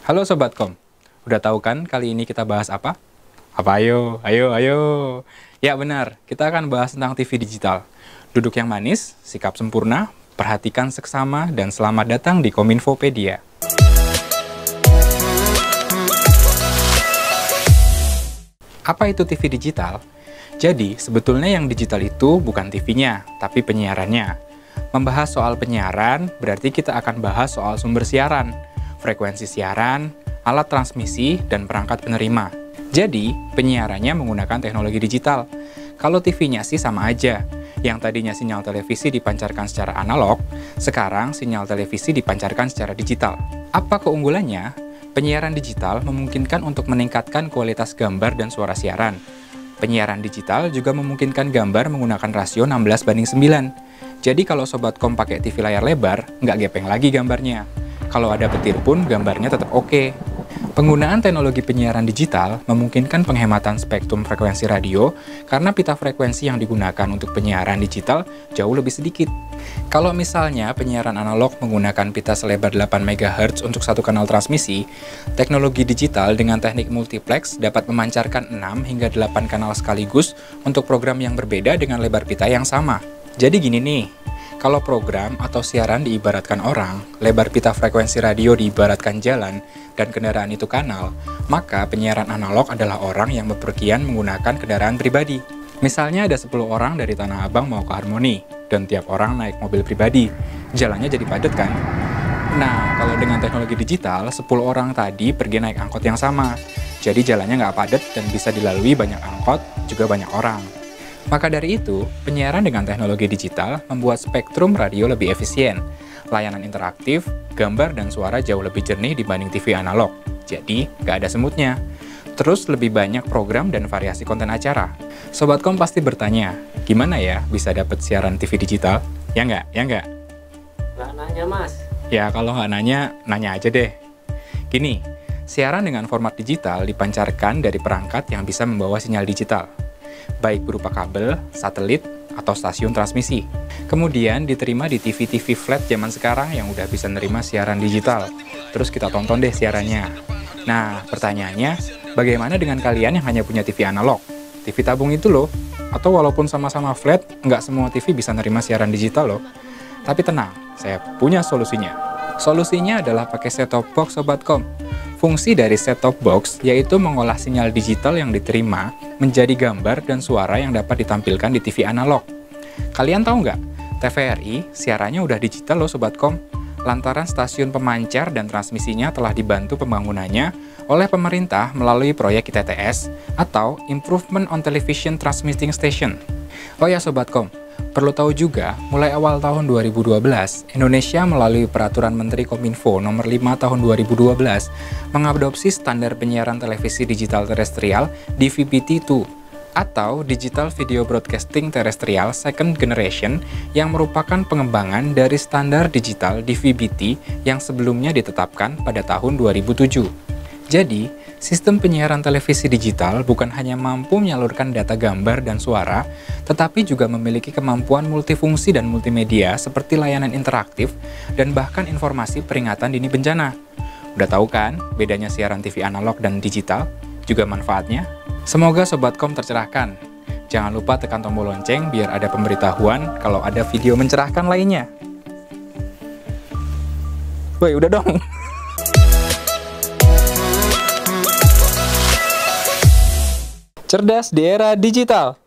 Halo Sobat Kom, udah tahu kan kali ini kita bahas apa? Apa ayo, ayo. Ya benar, kita akan bahas tentang TV digital. Duduk yang manis, sikap sempurna, perhatikan seksama, dan selamat datang di Kominfopedia. Apa itu TV digital? Jadi, sebetulnya yang digital itu bukan TV-nya, tapi penyiarannya. Membahas soal penyiaran, berarti kita akan bahas soal sumber siaran, frekuensi siaran, alat transmisi, dan perangkat penerima. Jadi, penyiarannya menggunakan teknologi digital. Kalau TV-nya sih sama aja. Yang tadinya sinyal televisi dipancarkan secara analog, sekarang sinyal televisi dipancarkan secara digital. Apa keunggulannya? Penyiaran digital memungkinkan untuk meningkatkan kualitas gambar dan suara siaran. Penyiaran digital juga memungkinkan gambar menggunakan rasio 16:9. Jadi kalau Sobat Kom pakai TV layar lebar, nggak gepeng lagi gambarnya. Kalau ada petir pun gambarnya tetap oke. Penggunaan teknologi penyiaran digital memungkinkan penghematan spektrum frekuensi radio karena pita frekuensi yang digunakan untuk penyiaran digital jauh lebih sedikit. Kalau misalnya penyiaran analog menggunakan pita selebar 8 MHz untuk satu kanal transmisi, teknologi digital dengan teknik multiplex dapat memancarkan 6 hingga 8 kanal sekaligus untuk program yang berbeda dengan lebar pita yang sama. Jadi gini nih, kalau program atau siaran diibaratkan orang, lebar pita frekuensi radio diibaratkan jalan, dan kendaraan itu kanal, maka penyiaran analog adalah orang yang bepergian menggunakan kendaraan pribadi. Misalnya ada 10 orang dari Tanah Abang mau ke Harmoni, dan tiap orang naik mobil pribadi. Jalannya jadi padat kan? Nah, kalau dengan teknologi digital, 10 orang tadi pergi naik angkot yang sama. Jadi jalannya nggak padat dan bisa dilalui banyak angkot, juga banyak orang. Maka dari itu, penyiaran dengan teknologi digital membuat spektrum radio lebih efisien, layanan interaktif, gambar dan suara jauh lebih jernih dibanding TV analog. Jadi, nggak ada semutnya. Terus lebih banyak program dan variasi konten acara. Sobat Kom pasti bertanya, gimana ya bisa dapat siaran TV digital? Ya nggak? Nggak nanya, Mas. Ya, kalau nggak nanya, nanya aja deh. Gini, siaran dengan format digital dipancarkan dari perangkat yang bisa membawa sinyal digital, baik berupa kabel, satelit, atau stasiun transmisi. Kemudian diterima di TV-TV flat zaman sekarang yang udah bisa nerima siaran digital. Terus kita tonton deh siarannya. Nah, pertanyaannya, bagaimana dengan kalian yang hanya punya TV analog? TV tabung itu loh. Atau walaupun sama-sama flat, nggak semua TV bisa nerima siaran digital loh. Tapi tenang, saya punya solusinya. Solusinya adalah pakai set-top box Sobat Kom. Fungsi dari set-top box yaitu mengolah sinyal digital yang diterima menjadi gambar dan suara yang dapat ditampilkan di TV analog. Kalian tahu nggak? TVRI siarannya udah digital loh Sobat Kom. Lantaran stasiun pemancar dan transmisinya telah dibantu pembangunannya oleh pemerintah melalui proyek ITTS atau Improvement on Television Transmitting Station. Oh ya Sobat Kom, perlu tahu juga, mulai awal tahun 2012, Indonesia melalui Peraturan Menteri Kominfo Nomor 5 Tahun 2012 mengadopsi standar penyiaran televisi digital terestrial DVB-T2 atau Digital Video Broadcasting Terrestrial Second Generation yang merupakan pengembangan dari standar digital DVB-T yang sebelumnya ditetapkan pada tahun 2007. Jadi, sistem penyiaran televisi digital bukan hanya mampu menyalurkan data gambar dan suara, tetapi juga memiliki kemampuan multifungsi dan multimedia seperti layanan interaktif dan bahkan informasi peringatan dini bencana. Udah tahu kan bedanya siaran TV analog dan digital? Juga manfaatnya? Semoga Sobat Kom tercerahkan. Jangan lupa tekan tombol lonceng biar ada pemberitahuan kalau ada video mencerahkan lainnya. Woi, udah dong. Cerdas di era digital.